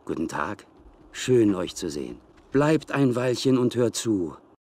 Guten Tag. Schön, euch zu sehen. Bleibt ein Weilchen und hört zu.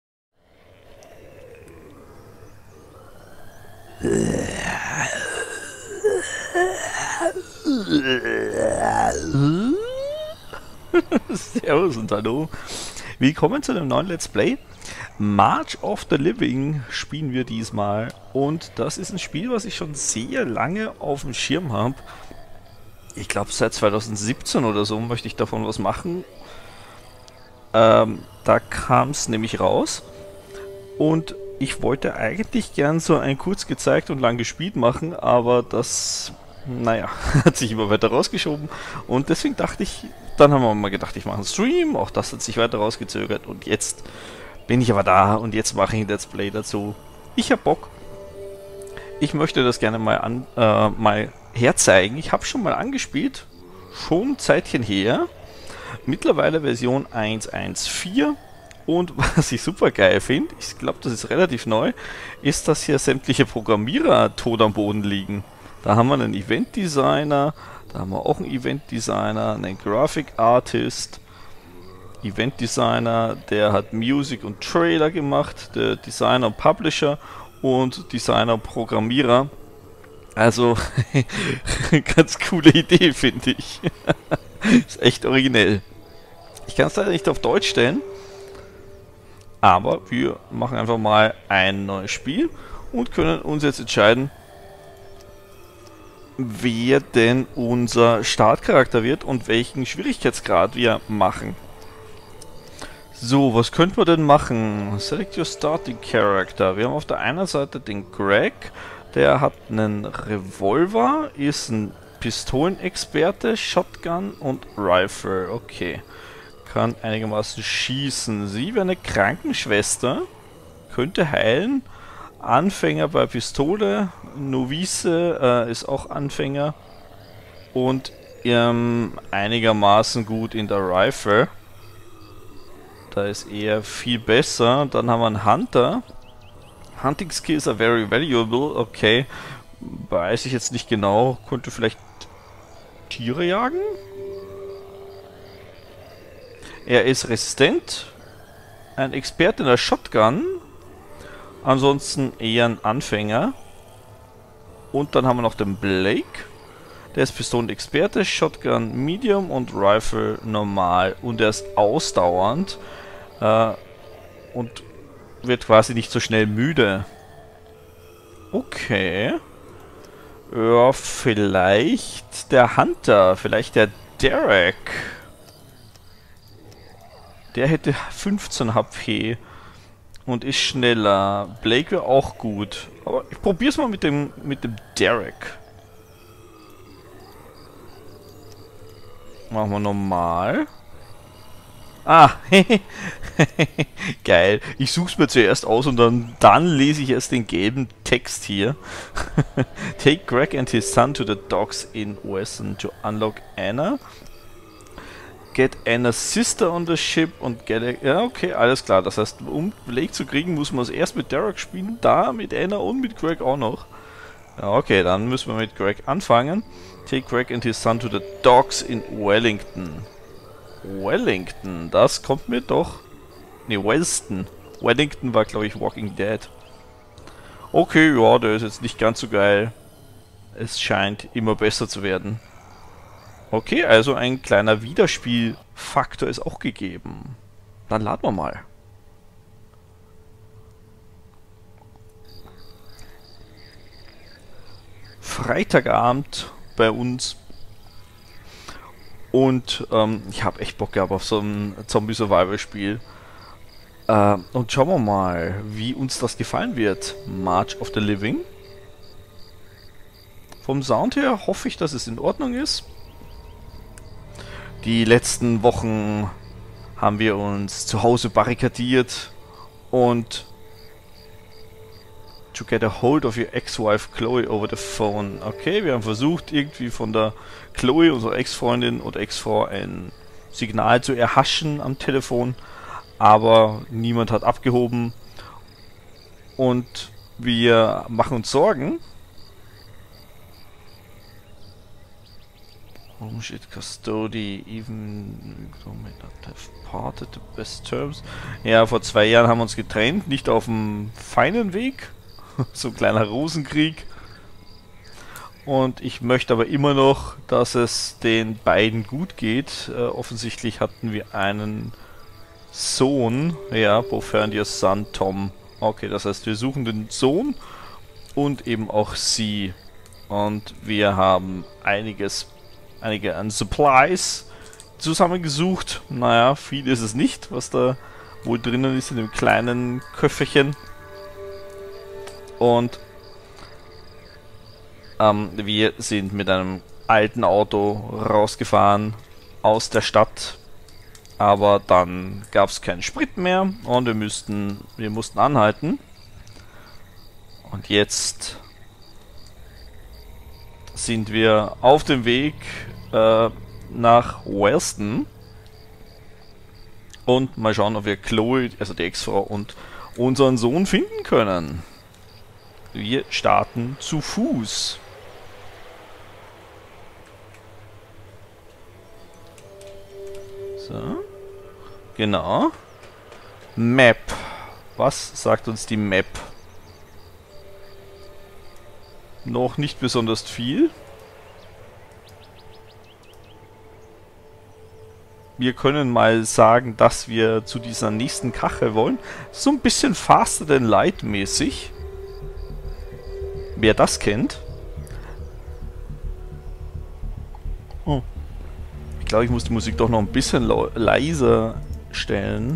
Servus und hallo. Willkommen zu einem neuen Let's Play. March of the Living spielen wir diesmal. Und das ist ein Spiel, was ich schon sehr lange auf dem Schirm habe. Ich glaube, seit 2017 oder so möchte ich davon was machen. Da kam es nämlich raus. Und ich wollte eigentlich gern so ein kurz gezeigt und lang gespielt machen, aber das, naja, hat sich immer weiter rausgeschoben. Und deswegen dachte ich, dann haben wir mal gedacht, ich mache einen Stream. Auch das hat sich weiter rausgezögert. Und jetzt bin ich aber da und jetzt mache ich ein Let's Play dazu. Ich hab Bock. Ich möchte das gerne mal herzeigen. Ich habe schon mal angespielt. Schon ein Zeitchen her. Mittlerweile Version 1.1.4. Und was ich super geil finde, ich glaube, das ist relativ neu, ist, dass hier sämtliche Programmierer tot am Boden liegen. Da haben wir einen Event Designer, da haben wir auch einen Event Designer, einen Graphic Artist, Event Designer, der hat Music und Trailer gemacht, der Designer und Publisher und Designer und Programmierer. Also, ganz coole Idee, finde ich. Ist echt originell. Ich kann es leider nicht auf Deutsch stellen. Aber wir machen einfach mal ein neues Spiel und können uns jetzt entscheiden, wer denn unser Startcharakter wird und welchen Schwierigkeitsgrad wir machen. So, was könnten wir denn machen? Select your starting character. Wir haben auf der einen Seite den Greg, der hat einen Revolver, ist ein Pistolenexperte, Shotgun und Rifle. Okay. Kann einigermaßen schießen. Sie wäre eine Krankenschwester, könnte heilen. Anfänger bei Pistole, Novice ist auch Anfänger und einigermaßen gut in der Rifle. Da ist eher viel besser. Dann haben wir einen Hunter. Hunting Skills are very valuable. Okay, weiß ich jetzt nicht genau. Könnte vielleicht Tiere jagen? Er ist resistent, ein Experte in der Shotgun, ansonsten eher ein Anfänger. Und dann haben wir noch den Blake, der ist Pistolenexperte, Shotgun Medium und Rifle normal. Und er ist ausdauernd und wird quasi nicht so schnell müde. Okay. Ja, vielleicht der Hunter, vielleicht der Derek. Der hätte 15 HP und ist schneller. Blake wäre auch gut. Aber ich probiere es mal mit dem Derek. Machen wir normal. Ah, geil. Ich suche es mir zuerst aus und dann lese ich erst den gelben Text hier. Take Greg and his son to the docks in Weston to unlock Anna. Get Anna's sister on the ship und get a... Ja, okay, alles klar. Das heißt, um Blake zu kriegen, muss man es erst mit Derek spielen, da mit Anna und mit Greg auch noch. Ja, okay, dann müssen wir mit Greg anfangen. Take Greg and his son to the docks in Wellington. Wellington, das kommt mir doch... Ne, Wellston. Wellington war, glaube ich, Walking Dead. Okay, ja, der ist jetzt nicht ganz so geil. Es scheint immer besser zu werden. Okay, also ein kleiner Wiederspielfaktor ist auch gegeben. Dann laden wir mal. Freitagabend bei uns. Und ich habe echt Bock gehabt auf so ein Zombie-Survival-Spiel. Und schauen wir mal, wie uns das gefallen wird. March of the Living. Vom Sound her hoffe ich, dass es in Ordnung ist. Die letzten Wochen haben wir uns zu Hause barrikadiert und to get a hold of your ex-wife Chloe over the phone. Okay, wir haben versucht, irgendwie von der Chloe, unserer Ex-Freundin oder Ex-Frau, ein Signal zu erhaschen am Telefon, aber niemand hat abgehoben und wir machen uns Sorgen. Home shit custody, even may not have parted the best terms. Ja, vor 2 Jahren haben wir uns getrennt, nicht auf dem feinen Weg. So ein kleiner Rosenkrieg. Und ich möchte aber immer noch, dass es den beiden gut geht. Offensichtlich hatten wir einen Sohn. Ja, Boferniers Son Tom. Okay, das heißt, wir suchen den Sohn und eben auch sie. Und wir haben einige an Supplies zusammengesucht. Naja, viel ist es nicht, was da wohl drinnen ist in dem kleinen Köfferchen. Und wir sind mit einem alten Auto rausgefahren aus der Stadt. Aber dann gab es keinen Sprit mehr und wir mussten anhalten. Und jetzt sind wir auf dem Weg nach Wellston und mal schauen, ob wir Chloe, also die Ex-Frau, und unseren Sohn finden können. Wir starten zu Fuß. So. Genau. Map. Was sagt uns die Map? Noch nicht besonders viel. Wir können mal sagen, dass wir zu dieser nächsten Kachel wollen. So ein bisschen Faster than Light mäßig. Wer das kennt. Oh. Ich glaube, ich muss die Musik doch noch ein bisschen leiser stellen.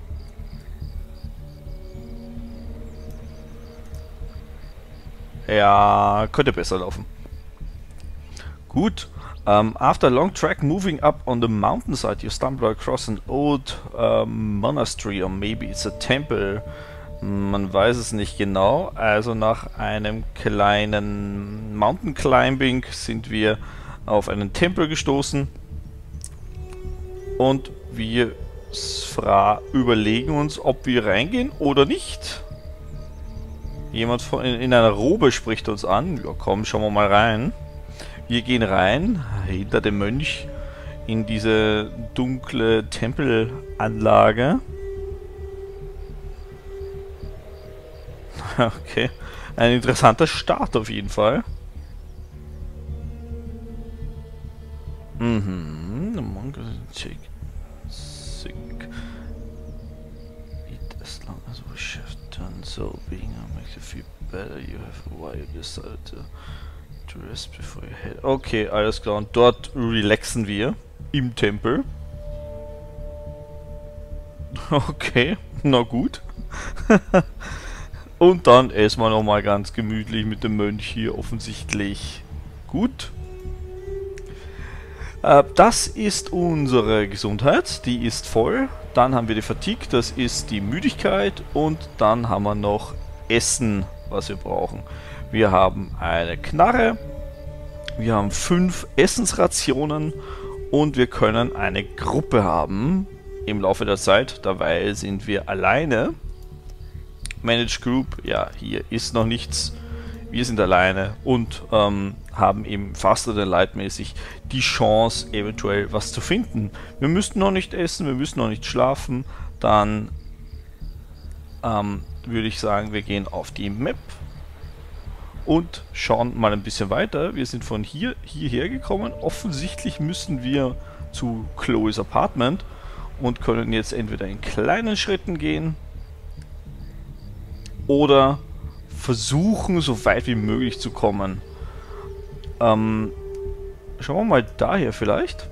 Ja, könnte besser laufen. Gut. After a long track moving up on the mountainside, you stumble across an old monastery, or maybe it's a temple. Man weiß es nicht genau. Also nach einem kleinen Mountain Climbing sind wir auf einen Tempel gestoßen. Und wir überlegen uns, ob wir reingehen oder nicht. Jemand in einer Robe spricht uns an. Ja, komm, schauen wir mal rein. Wir gehen rein, hinter dem Mönch, in diese dunkle Tempelanlage. Okay, ein interessanter Start auf jeden Fall. Mhm, the monk take sick. Eat as long as we have done so. Being makes you feel better. You have why you decided to rest before you head. Okay, alles klar. Und dort relaxen wir im Tempel. Okay, na gut. Und dann essen wir nochmal ganz gemütlich mit dem Mönch hier offensichtlich. Gut. Das ist unsere Gesundheit, die ist voll. Dann haben wir die Fatigue, das ist die Müdigkeit. Und dann haben wir noch Essen, was wir brauchen. Wir haben eine Knarre, wir haben 5 Essensrationen und wir können eine Gruppe haben im Laufe der Zeit. Dabei sind wir alleine. Manage Group, ja, hier ist noch nichts. Wir sind alleine und haben eben faster than light mäßig die Chance, eventuell was zu finden. Wir müssten noch nicht essen, wir müssen noch nicht schlafen. Dann würde ich sagen, wir gehen auf die Map und schauen mal ein bisschen weiter. Wir sind von hierher gekommen. Offensichtlich müssen wir zu Chloes Apartment und können jetzt entweder in kleinen Schritten gehen oder versuchen, so weit wie möglich zu kommen. Schauen wir mal daher vielleicht.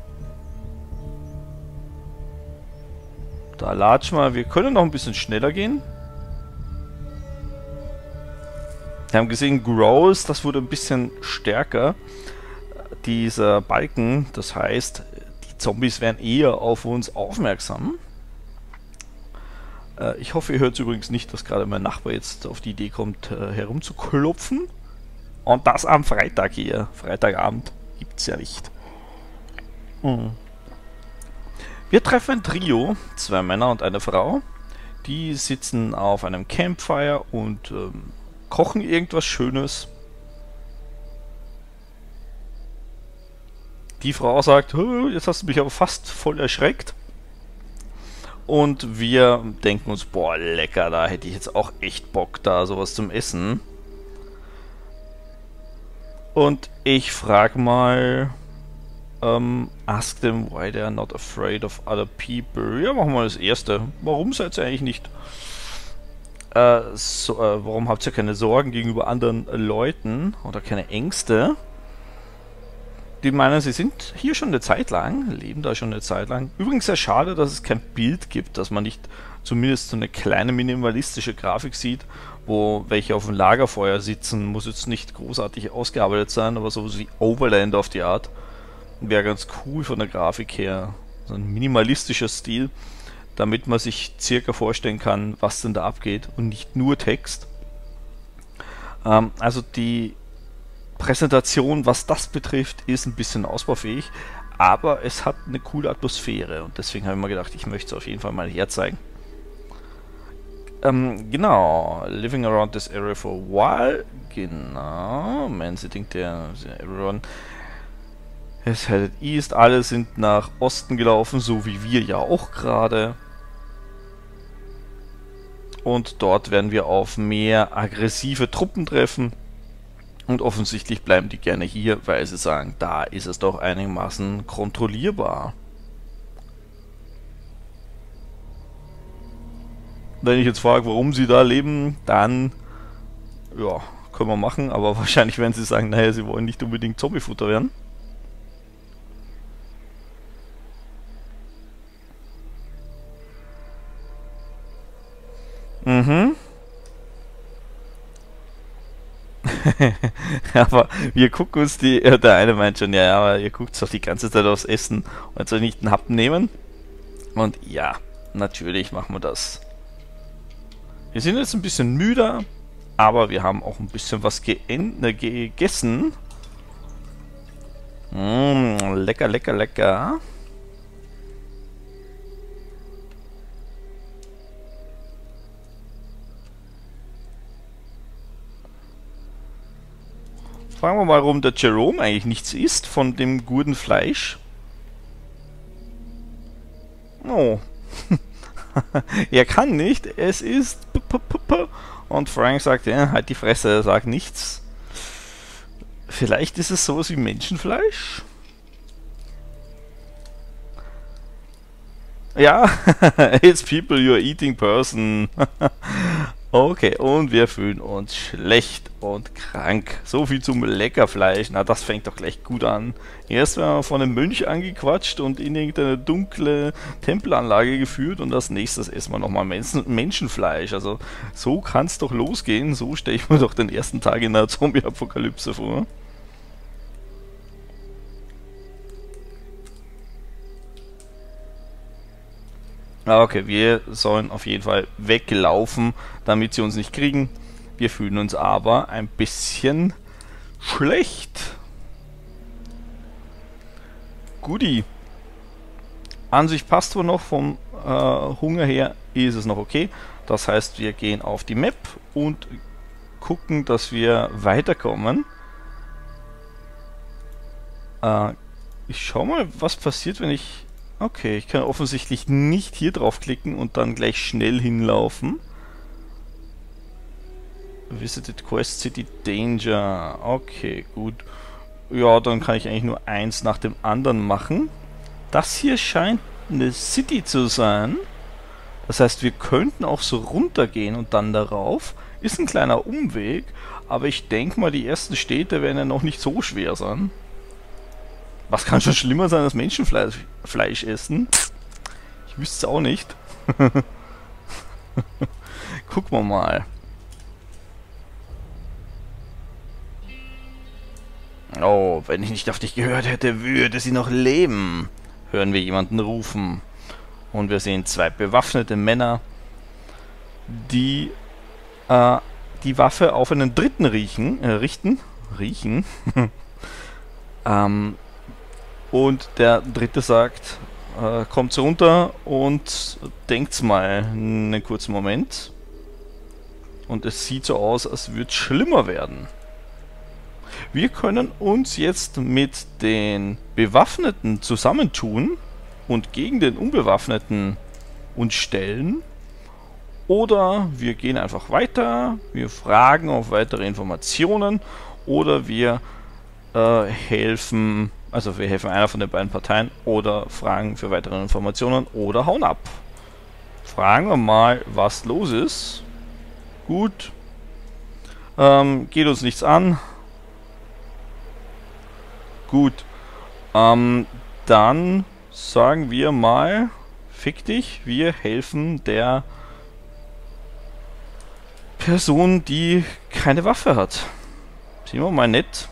Da latschen wir. Wir können noch ein bisschen schneller gehen. Wir haben gesehen, Grows, das wurde ein bisschen stärker. Dieser Balken, das heißt, die Zombies werden eher auf uns aufmerksam. Ich hoffe, ihr hört übrigens nicht, dass gerade mein Nachbar jetzt auf die Idee kommt, herumzuklopfen. Und das am Freitag hier. Freitagabend gibt es ja nicht. Wir treffen ein Trio, 2 Männer und eine Frau. Die sitzen auf einem Campfire und kochen irgendwas Schönes. Die Frau sagt, jetzt hast du mich aber fast voll erschreckt. Und wir denken uns, boah, lecker, da hätte ich jetzt auch echt Bock, da sowas zum Essen. Und ich frage mal, ask them why they are not afraid of other people. Ja, machen wir das erste. Warum seid ihr eigentlich nicht, warum habt ihr keine Sorgen gegenüber anderen Leuten oder keine Ängste? Die meinen, sie sind hier schon eine Zeit lang, leben da schon eine Zeit lang. Übrigens sehr schade, dass es kein Bild gibt, dass man nicht zumindest so eine kleine minimalistische Grafik sieht, wo welche auf dem Lagerfeuer sitzen. Muss jetzt nicht großartig ausgearbeitet sein, aber so wie Overland auf die Art. Wäre ganz cool von der Grafik her. So ein minimalistischer Stil, damit man sich circa vorstellen kann, was denn da abgeht und nicht nur Text. Also die Präsentation, was das betrifft, ist ein bisschen ausbaufähig, aber es hat eine coole Atmosphäre und deswegen habe ich mir gedacht, ich möchte es auf jeden Fall mal herzeigen. Genau, living around this area for a while, genau, man sitting there, everyone has headed east, alle sind nach Osten gelaufen, so wie wir ja auch gerade. Und dort werden wir auf mehr aggressive Truppen treffen. Und offensichtlich bleiben die gerne hier, weil sie sagen, da ist es doch einigermaßen kontrollierbar. Wenn ich jetzt frage, warum sie da leben, dann, ja, können wir machen, aber wahrscheinlich werden sie sagen, naja, sie wollen nicht unbedingt Zombiefutter werden. Mhm. Aber wir gucken uns der eine meint schon, ja, aber ihr guckt doch die ganze Zeit aufs Essen und soll nicht einen Happen nehmen? Und ja, natürlich machen wir das. Wir sind jetzt ein bisschen müder, aber wir haben auch ein bisschen was gegessen. Lecker, lecker, lecker. Fragen wir mal, warum der Jerome eigentlich nichts isst von dem guten Fleisch. Oh. Er kann nicht, es ist... Und Frank sagt, ja, halt die Fresse, er sagt nichts. Vielleicht ist es sowas wie Menschenfleisch? Ja, it's people you're eating person. Okay, und wir fühlen uns schlecht und krank. So viel zum Leckerfleisch. Na, das fängt doch gleich gut an. Erst werden wir von einem Mönch angequatscht und in irgendeine dunkle Tempelanlage geführt und als nächstes essen wir nochmal Menschenfleisch. Also, so kann es doch losgehen. So stelle ich mir doch den ersten Tag in der Zombie-Apokalypse vor. Okay, wir sollen auf jeden Fall weglaufen, damit sie uns nicht kriegen. Wir fühlen uns aber ein bisschen schlecht. Guti. An sich passt wohl noch, vom Hunger her ist es noch okay. Das heißt, wir gehen auf die Map und gucken, dass wir weiterkommen. Ich schau mal, was passiert, wenn ich... Okay, ich kann offensichtlich nicht hier draufklicken und dann gleich schnell hinlaufen. Visited Quest City Danger. Okay, gut. Ja, dann kann ich eigentlich nur eins nach dem anderen machen. Das hier scheint eine City zu sein. Das heißt, wir könnten auch so runtergehen und dann darauf. Ist ein kleiner Umweg, aber ich denke mal, die ersten Städte werden ja noch nicht so schwer sein. Was kann schon schlimmer sein als Menschenfleisch essen? Ich wüsste es auch nicht. Gucken wir mal. Oh, wenn ich nicht auf dich gehört hätte, würde sie noch leben. Hören wir jemanden rufen. Und wir sehen zwei bewaffnete Männer, die die Waffe auf einen Dritten richten. Und der Dritte sagt, kommt runter und denkt's mal einen kurzen Moment. Und es sieht so aus, als würde es schlimmer werden. Wir können uns jetzt mit den Bewaffneten zusammentun und gegen den Unbewaffneten uns stellen. Oder wir gehen einfach weiter, wir fragen auf weitere Informationen oder wir helfen einer von den beiden Parteien oder fragen für weitere Informationen oder hauen ab. Fragen wir mal, was los ist. Gut. Geht uns nichts an. Gut. Dann sagen wir mal, fick dich, wir helfen der Person, die keine Waffe hat. Sehen wir mal nett.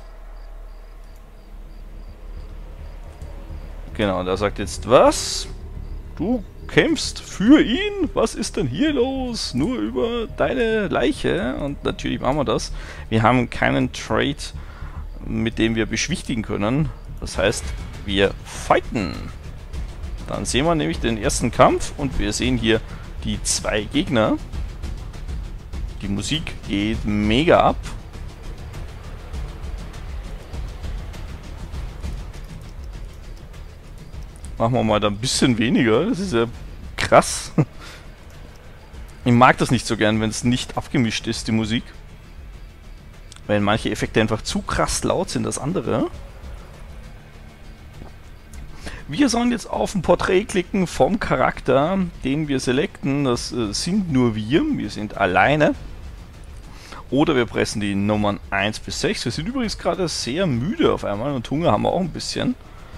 Genau, der sagt jetzt, was? Du kämpfst für ihn? Was ist denn hier los? Nur über deine Leiche? Und natürlich machen wir das. Wir haben keinen Trade, mit dem wir beschwichtigen können. Das heißt, wir fighten. Dann sehen wir nämlich den ersten Kampf und wir sehen hier die 2 Gegner. Die Musik geht mega ab. Machen wir mal da ein bisschen weniger. Das ist ja krass. Ich mag das nicht so gern, wenn es nicht abgemischt ist, die Musik. Weil manche Effekte einfach zu krass laut sind als andere. Wir sollen jetzt auf ein Porträt klicken vom Charakter, den wir selecten. Das sind nur wir. Wir sind alleine. Oder wir pressen die Nummern 1 bis 6. Wir sind übrigens gerade sehr müde auf einmal und Hunger haben wir auch ein bisschen.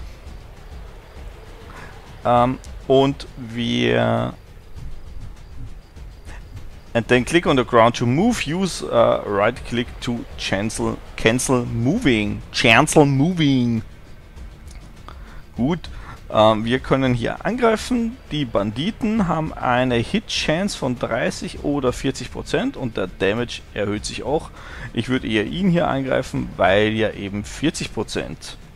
Und wir... And then click on the ground to move. Use right click to cancel moving. Cancel moving. Gut. Wir können hier angreifen. Die Banditen haben eine Hit-Chance von 30 oder 40% und der Damage erhöht sich auch. Ich würde eher ihn hier angreifen, weil ja eben 40%.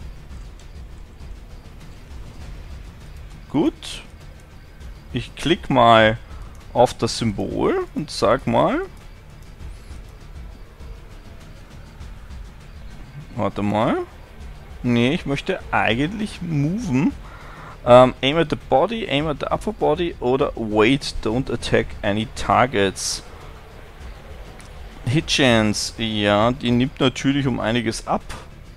Gut. Ich klicke mal auf das Symbol und sag mal. Warte mal. Nee, ich möchte eigentlich moven. Aim at the body, aim at the upper body oder wait, don't attack any targets. Hit Chance, ja, die nimmt natürlich um einiges ab.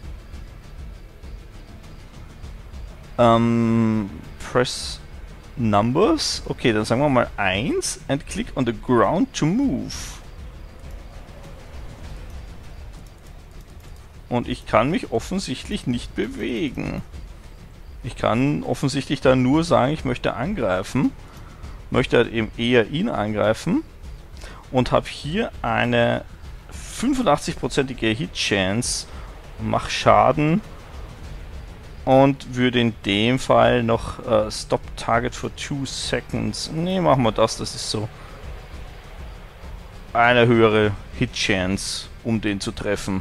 Press Numbers, okay, dann sagen wir mal 1 and click on the ground to move. Und ich kann mich offensichtlich nicht bewegen. Ich kann offensichtlich dann nur sagen, ich möchte angreifen. Möchte halt eben eher ihn angreifen. Und habe hier eine 85%ige Hit-Chance. Mach Schaden. Und würde in dem Fall noch Stop Target for 2 Seconds. Ne, machen wir das. Das ist so eine höhere Hit-Chance, um den zu treffen.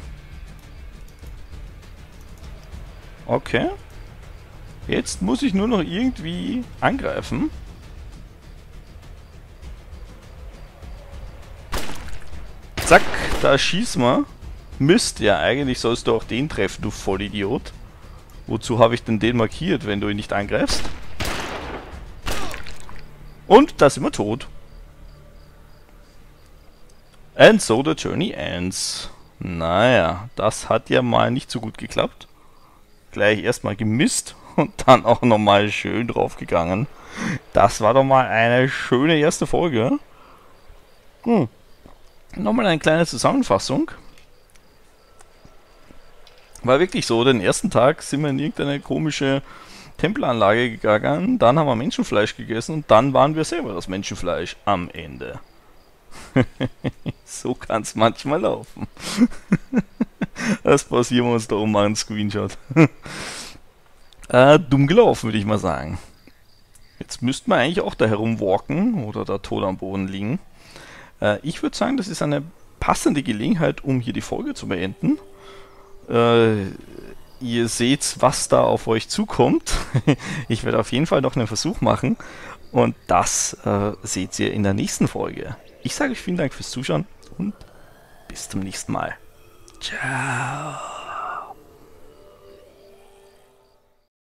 Okay. Jetzt muss ich nur noch irgendwie angreifen. Zack, da schießen wir. Mist, ja, eigentlich sollst du auch den treffen, du Vollidiot. Wozu habe ich denn den markiert, wenn du ihn nicht angreifst? Und da sind wir tot. And so the journey ends. Naja, das hat ja mal nicht so gut geklappt. Gleich erstmal gemisst. Und dann auch nochmal schön draufgegangen. Das war doch mal eine schöne erste Folge. Nochmal eine kleine Zusammenfassung. War wirklich so, den ersten Tag sind wir in irgendeine komische Tempelanlage gegangen. Dann haben wir Menschenfleisch gegessen und dann waren wir selber das Menschenfleisch am Ende. So kann es manchmal laufen. Das pausieren wir uns da oben mal einen Screenshot. Dumm gelaufen, würde ich mal sagen. Jetzt müssten wir eigentlich auch da herumwalken oder da tot am Boden liegen. Ich würde sagen, das ist eine passende Gelegenheit, um hier die Folge zu beenden. Ihr seht, was da auf euch zukommt. Ich werde auf jeden Fall noch einen Versuch machen. Und das seht ihr in der nächsten Folge. Ich sage euch vielen Dank fürs Zuschauen und bis zum nächsten Mal. Ciao.